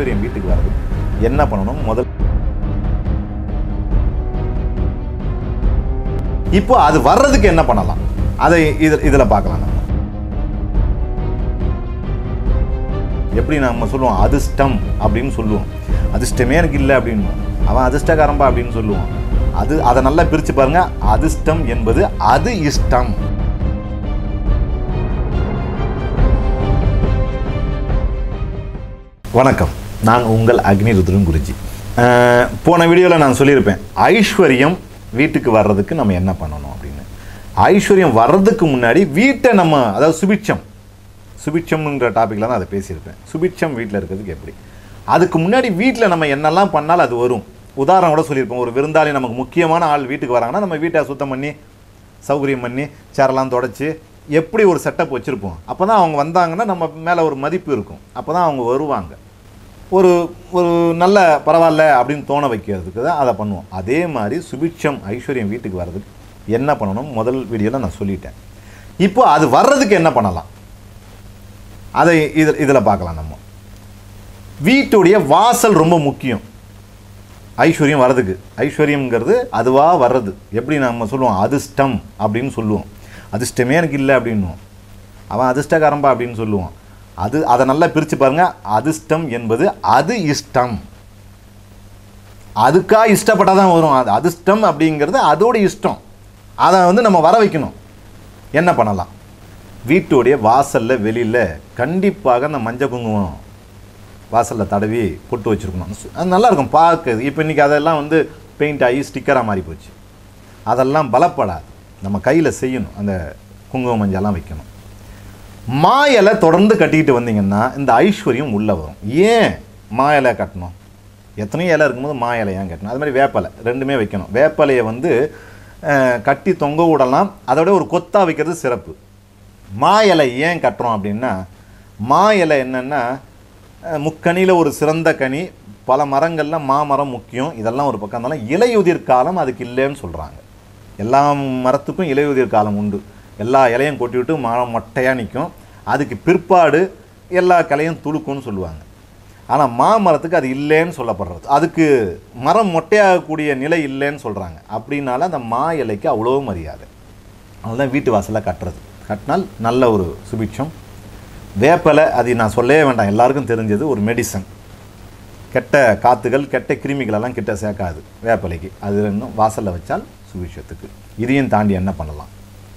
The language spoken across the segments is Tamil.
ஐஸ்வர்யம் வீட்டுக்கு வருது என்ன பண்ணணும் முதல் இப்போ அது வர்றதுக்கு என்ன பண்ணலாம் அதை இதில் பார்க்கலாம். நம்ம எப்படி நம்ம சொல்லுவோம் அதிர்ஷ்டம் அப்படின்னு சொல்லுவோம். அதிர்ஷ்டமே எனக்கு இல்லை அப்படின்னு அவன் அதிர்ஷ்டக்காரம்பா அப்படின்னு சொல்லுவான். அதை நல்லா பிரித்து பாருங்க. அதிர்ஷ்டம் என்பது அது இஷ்டம். வணக்கம், நான் உங்கள் அக்னி ருத்ரன் குருஜி. போன வீடியோவில் நான் சொல்லியிருப்பேன் ஐஸ்வர்யம் வீட்டுக்கு வர்றதுக்கு நம்ம என்ன பண்ணணும் அப்படின்னு. ஐஸ்வர்யம் வர்றதுக்கு முன்னாடி வீட்டை நம்ம அதாவது சுபிட்சம்ங்கிற டாப்பிக்கில் தான் அதை பேசியிருப்பேன். சுபிட்சம் வீட்டில் இருக்கிறதுக்கு எப்படி, அதுக்கு முன்னாடி வீட்டில் நம்ம என்னெல்லாம் பண்ணாலும் அது வரும். உதாரணம் கூட சொல்லியிருப்போம். ஒரு விருந்தாளி நமக்கு முக்கியமான ஆள் வீட்டுக்கு வராங்கன்னா நம்ம வீட்டை சுத்தம் பண்ணி சௌகரியம் பண்ணி சேரெல்லாம் தொடச்சி எப்படி ஒரு செட்டப் வச்சுருப்போம். அப்போ தான் அவங்க வந்தாங்கன்னா நம்ம மேலே ஒரு மதிப்பு இருக்கும். அப்போ தான் அவங்க வருவாங்க. ஒரு நல்ல பரவாயில்ல அப்படின்னு தோண வைக்கிறதுக்கு தான் அதை பண்ணுவோம். அதே மாதிரி சுபிட்சம் ஐஸ்வர்யம் வீட்டுக்கு வர்றதுக்கு என்ன பண்ணணும் முதல் வீடியோவில் நான் சொல்லிட்டேன். இப்போ அது வர்றதுக்கு என்ன பண்ணலாம் அதை இதில் பார்க்கலாம். நம்ம வீட்டுடைய வாசல் ரொம்ப முக்கியம் ஐஸ்வர்யம் வர்றதுக்கு. ஐஸ்வர்யங்கிறது அதுவாக வர்றது. எப்படி நம்ம சொல்லுவோம் அதிர்ஷ்டம் அப்படின்னு சொல்லுவோம். அதிர்ஷ்டமே எனக்கு இல்லை அப்படின்னுவோம். அவன் அதிர்ஷ்டக்காரம்பா அப்படின்னு சொல்லுவான். அதை நல்லா பிரித்து பாருங்கள். அதிர்ஷ்டம் என்பது அது இஷ்டம். அதுக்காக இஷ்டப்பட்டால் தான் வரும். அது அதிர்ஷ்டம் அப்படிங்கிறது அதோட இஷ்டம். அதை நம்ம வர வைக்கணும். என்ன பண்ணலாம்? வீட்டுடைய வாசலில் வெளியில் கண்டிப்பாக அந்த மஞ்சள் குங்குமம் வாசலில் தடவி பொட்டு வச்சுருக்கணும். அது நல்லாயிருக்கும் பார்க்குறது. இப்போ இன்றைக்கி அதெல்லாம் பெயிண்ட் ஆகி ஸ்டிக்கராக மாறி போச்சு. அதெல்லாம் பலப்படாது. நம்ம கையில் செய்யணும். அந்த குங்குமம் மஞ்சள்லாம் வைக்கணும். மா இலை தொடர்ந்து கட்டிக்கிட்டு வந்தீங்கன்னா இந்த ஐஸ்வர்யம் உள்ளே வரும். ஏன் மா இலை கட்டணும்? எத்தனையோ இலை இருக்கும்போது மா இலை ஏன் கட்டணும்? அது மாதிரி வேப்பலை ரெண்டுமே வைக்கணும். வேப்பலையை கட்டி தொங்க விடலாம். அதோட ஒரு கொத்தாக வைக்கிறது சிறப்பு. மா இலை ஏன் கட்டுறோம் அப்படின்னா, மா இலை என்னென்னா முக்கனியில் ஒரு சிறந்த கனி. பல மரங்களில் மாமரம் முக்கியம். இதெல்லாம் ஒரு பக்கம் இருந்தாலும் இலையுதிர் காலம் அதுக்கு இல்லைன்னு சொல்கிறாங்க. எல்லா மரத்துக்கும் இலையுதிர் காலம் உண்டு. எல்லா இலையும் கொட்டி விட்டு மரம் மொட்டையாக நிற்கும். அதுக்கு பிற்பாடு எல்லா கிளையும் துளுக்கும்னு சொல்லுவாங்க. ஆனால் மாமரத்துக்கு அது இல்லைன்னு சொல்லப்படுறது. அதுக்கு மரம் மொட்டையாகக்கூடிய நிலை இல்லைன்னு சொல்கிறாங்க. அப்படின்னால அந்த மா இலைக்கு அவ்வளோ மரியாதை. அதுதான் வீட்டு வாசலில் கட்டுறது. கட்டினால் நல்ல ஒரு சுபிட்சம். வேப்பலை அது நான் சொல்லவே வேண்டாம், எல்லாருக்கும் தெரிஞ்சது. ஒரு மெடிசன். கெட்ட காற்றுகள் கெட்ட கிருமிகளெல்லாம் கிட்ட சேர்க்காது வேப்பலைக்கு. அது இன்னும் வாசலில் வச்சால் சுபிட்சத்துக்கு. இதையும் தாண்டி என்ன பண்ணலாம்?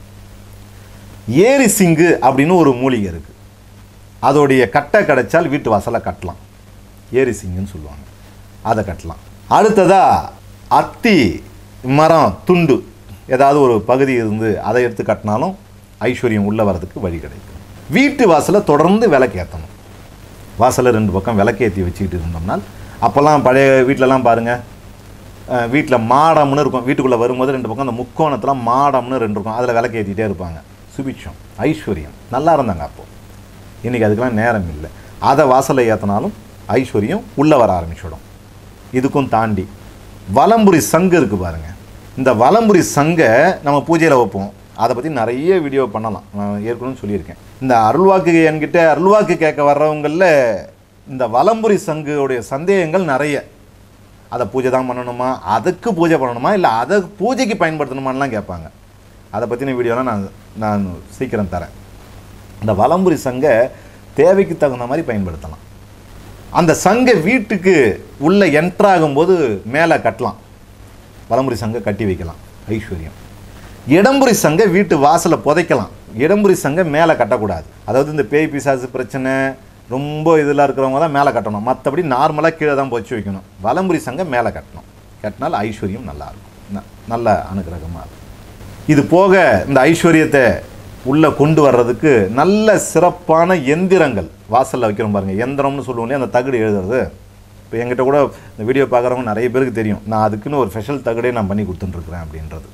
ஏரி சிங்கு அப்படின்னு ஒரு மூலிகை இருக்குது. அதோடைய கட்டை கிடைச்சால் வீட்டு வாசலை கட்டலாம். ஏரி சிங்குன்னு சொல்லுவாங்க. அதை கட்டலாம். அடுத்ததாக அத்தி மரம் துண்டு ஏதாவது ஒரு பகுதி இருந்து அதை எடுத்து கட்டினாலும் ஐஸ்வர்யம் உள்ளே வர்றதுக்கு வழி கிடைக்கும். வீட்டு வாசலை தொடர்ந்து விளக்கேற்றணும். வாசலில் 2 பக்கம் விளக்கேற்றி வச்சுக்கிட்டு இருந்தோம்னால், அப்போல்லாம் பழைய வீட்டிலலாம் பாருங்கள், வீட்டில் மாடம்னு இருக்கும். வீட்டுக்குள்ளே வரும்போது 2 பக்கம் அந்த முக்கோணத்தில் மாடம்னு 2 இருக்கும். அதில் விளக்கேற்றிட்டே இருப்பாங்க. சுபிட்சம் ஐஸ்வர்யம் நல்லா இருந்தாங்க அப்போது. இன்றைக்கி அதுக்கெல்லாம் நேரம் இல்லை. அதை வாசலை ஏற்றினாலும் ஐஸ்வர்யம் உள்ளே வர ஆரம்பிச்சிடும். இதுக்கும் தாண்டி வலம்புரி சங்கு இருக்குது பாருங்கள். இந்த வலம்புரி சங்கை நம்ம பூஜையில் வைப்போம். அதை பற்றி நிறைய வீடியோ பண்ணலாம். நான் ஏற்கனவே சொல்லியிருக்கேன். இந்த அருள்வாக்கு என்கிட்ட அருள்வாக்கு கேட்க வர்றவங்களில் இந்த வலம்புரி சங்குடைய சந்தேகங்கள் நிறைய. அதை பூஜை தான் பண்ணணுமா, அதுக்கு பூஜை பண்ணணுமா, இல்லை அதை பூஜைக்கு பயன்படுத்தணுமான்லாம் கேட்பாங்க. அதை பற்றின வீடியோலாம் நான் சீக்கிரம் தரேன். இந்த வலம்புரி சங்கை தேவைக்கு தகுந்த மாதிரி பயன்படுத்தலாம். அந்த சங்கை வீட்டுக்கு உள்ளே என்ட்ராகும்போது மேலே கட்டலாம். வலம்புரி சங்கை கட்டி வைக்கலாம் ஐஸ்வர்யம். இடம்புரி சங்கை வீட்டு வாசலை புதைக்கலாம். இடம்புரி சங்கை மேலே கட்டக்கூடாது. அதாவது இந்த பேய் பிசாசு பிரச்சனை ரொம்ப இதில் இருக்கிறவங்க தான் மேலே கட்டணும். மற்றபடி நார்மலாக கீழே தான் பொச்சு வைக்கணும். வலம்புரி சங்கை மேலே கட்டணும். கட்டினால் ஐஸ்வர்யம் நல்லாயிருக்கும், நல்ல அனுகிரகமாக இருக்கும். இது போக இந்த ஐஸ்வர்யத்தை உள்ளே கொண்டு வர்றதுக்கு நல்ல சிறப்பான எந்திரங்கள் வாசலில் வைக்கிறோம் பாருங்கள். எந்திரம்னு சொல்லுவோம், அந்த தகடு எழுதுறது. இப்போ என்கிட்ட கூட இந்த வீடியோ பார்க்குறவங்க நிறைய பேருக்கு தெரியும். நான் அதுக்குன்னு ஒரு ஸ்பெஷல் தகடே நான் பண்ணி கொடுத்துட்டுருக்குறேன் அப்படின்றது.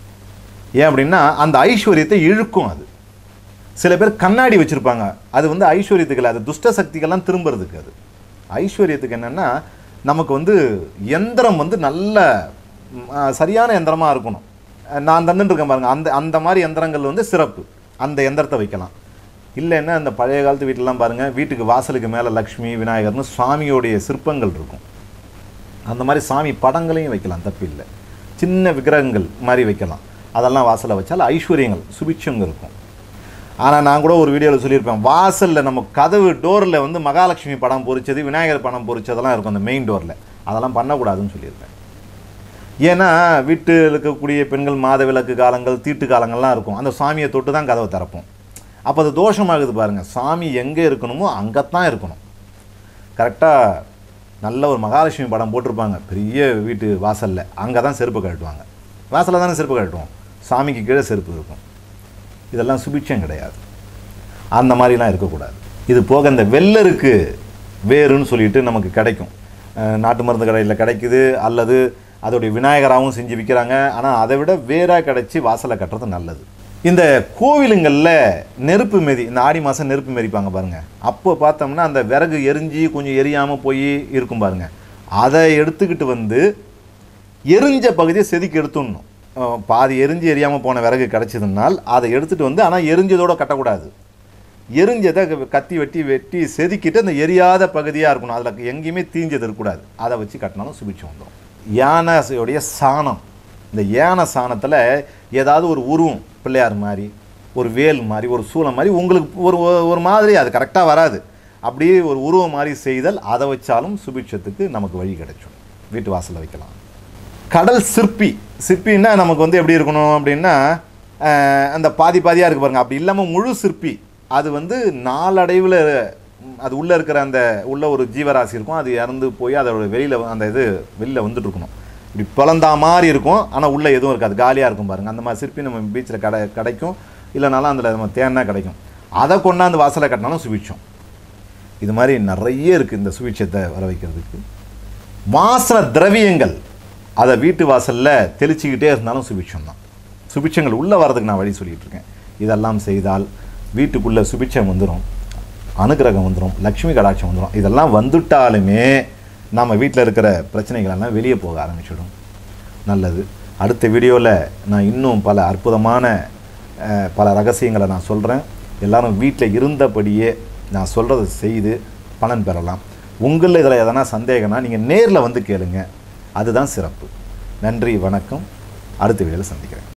ஏன் அப்படின்னா அந்த ஐஸ்வர்யத்தை இழுக்கும். அது சில பேர் கண்ணாடி வச்சுருப்பாங்க. அது ஐஸ்வர்யத்துக்கு இல்லை, அது துஷ்ட சக்திகள்லாம் திரும்புறதுக்கு. அது ஐஸ்வர்யத்துக்கு என்னென்னா நமக்கு எந்திரம் நல்ல சரியான எந்திரமாக இருக்கணும். நான் தந்துட்டு இருக்கேன் பாருங்கள். அந்த மாதிரி எந்திரங்கள் சிறப்பு. அந்த எந்திரத்தை வைக்கலாம். இல்லைன்னா அந்த பழைய காலத்து வீட்டிலலாம் பாருங்கள், வீட்டுக்கு வாசலுக்கு மேலே லக்ஷ்மி விநாயகர்னு சுவாமியோடைய சிற்பங்கள் இருக்கும். அந்த மாதிரி சாமி படங்களையும் வைக்கலாம், தப்பில்லை. சின்ன விக்கிரகங்கள் மாதிரி வைக்கலாம். அதெல்லாம் வாசலில் வச்சால் ஐஸ்வர்யங்கள் சுபிட்சம் இருக்கும். ஆனால் நான் கூட ஒரு வீடியோவில் சொல்லியிருப்பேன், வாசலில் நம்ம கதவு டோரில் வந்து மகாலட்சுமி படம் பொறிச்சது, விநாயகர் படம் பொறிச்சதெல்லாம் இருக்கும் அந்த மெயின் டோரில். அதெல்லாம் பண்ணக்கூடாதுன்னு சொல்லியிருப்பேன். ஏன்னா வீட்டில் இருக்கக்கூடிய பெண்கள் மாதவிலக்கு காலங்கள், தீட்டு காலங்கள்லாம் இருக்கும். அந்த சாமியை தொட்டு தான் கதவை திறப்போம். அப்போ அது தோஷமாகுது பாருங்கள். சாமி எங்கே இருக்கணுமோ அங்கே தான் இருக்கணும். கரெக்டாக நல்ல ஒரு மகாலட்சுமி படம் போட்டிருப்பாங்க பெரிய வீட்டு வாசலில், அங்கே தான் செருப்பு கழட்டுவாங்க. வாசலில் தானே செருப்பு கழட்டுவோம், சாமிக்கு கீழே செருப்பு இருக்கும். இதெல்லாம் சுபிட்சம் கிடையாது. அந்த மாதிரிலாம் இருக்கக்கூடாது. இது போக இந்த வெள்ளருக்கு வேருன்னு சொல்லிட்டு நமக்கு கிடைக்கும், நாட்டு மருந்து கடையில் கிடைக்குது, அல்லது அதோடைய விநாயகராகவும் செஞ்சு விற்கிறாங்க. ஆனால் அதை விட வேறாக கிடச்சி வாசலை கட்டுறது நல்லது. இந்த கோவிலுங்களில் நெருப்பு மெதி, இந்த ஆடி மாதம் நெருப்பு மெதிப்பாங்க பாருங்கள். அப்போ பார்த்தோம்னா அந்த விறகு எரிஞ்சு கொஞ்சம் எரியாமல் போய் இருக்கும் பாருங்கள். அதை எடுத்துக்கிட்டு வந்து எரிஞ்ச பகுதியை செதுக்கி எடுத்துடணும். பாதி எரிஞ்சு எரியாமல் போன விறகு கிடச்சிதுனால் அதை எடுத்துகிட்டு வந்து, ஆனால் எரிஞ்சதோடு கட்டக்கூடாது. எரிஞ்சதை கத்தி வெட்டி செதுக்கிட்டு அந்த எரியாத பகுதியாக இருக்கணும். அதில் எங்கேயுமே தீஞ்சது இருக்கக்கூடாது. அதை வச்சு கட்டினாலும் சுபிட்சம் வந்துடும். யானையோடைய சாணம், இந்த யானை சாணத்தில் ஏதாவது ஒரு உருவம், பிள்ளையார் மாதிரி, ஒரு வேல் மாதிரி, ஒரு சூளம் மாதிரி உங்களுக்கு ஒரு மாதிரி அது கரெக்டாக வராது, அப்படியே ஒரு உருவம் மாதிரி செய்தல், அதை வச்சாலும் சுபிட்சத்துக்கு நமக்கு வழி கிடைக்கும். வீட்டு வாசலில் வைக்கலாம். கடல் சிற்பின்னா நமக்கு வந்து எப்படி இருக்கணும் அப்படின்னா, அந்த பாதியாக இருக்குது பாருங்கள். அப்படி இல்லாமல் முழு சிற்பி, அது வந்து நாளடைவில் அது உள்ளே இருக்கிற அந்த உள்ள ஒரு ஜீவராசி இருக்கும், அது இறந்து போய் அதோட வெளியில் வந்துட்டு இருக்கணும். இப்படி பிளந்தா மாதிரி இருக்கும், ஆனால் உள்ளே எதுவும் இருக்காது, காலியாக இருக்கும் பாருங்கள். அந்த மாதிரி சிற்பி நம்ம பீச்சில் கிடைக்கும், இல்லைனாலும் அதில் நம்ம தேன்னா கிடைக்கும். அதை கொண்டாந்து வாசலை கட்டினாலும் சுபிட்சம். இது மாதிரி நிறைய இருக்குது இந்த சுபிட்சத்தை வர வைக்கிறதுக்கு. வாசனை திரவியங்கள் அதை வீட்டு வாசலில் தெளிச்சிக்கிட்டே இருந்தாலும் சுபிட்சம் தான். சுபிட்சங்கள் உள்ளே வர்றதுக்கு நான் வழி சொல்லிகிட்டு இருக்கேன். இதெல்லாம் செய்தால் வீட்டுக்குள்ளே சுபிட்சம் வந்துடும், அனுகிரகம் வந்துடும், லக்ஷ்மி கடாட்சம் வந்துடும். இதெல்லாம் வந்துட்டாலுமே நம்ம வீட்டில் இருக்கிற பிரச்சனைகளெல்லாம் வெளியே போக ஆரம்பிச்சிடும். நல்லது. அடுத்த வீடியோவில் நான் இன்னும் பல அற்புதமான பல ரகசியங்களை நான் சொல்கிறேன். எல்லோரும் வீட்டில் இருந்தபடியே நான் சொல்கிறத செய்து பலன் பெறலாம். உங்களில் இதில் எதனா சந்தேகம்னா நீங்கள் நேரில் வந்து கேளுங்க, அதுதான் சிறப்பு. நன்றி, வணக்கம். அடுத்த வீடியோவில் சந்திக்கிறேன்.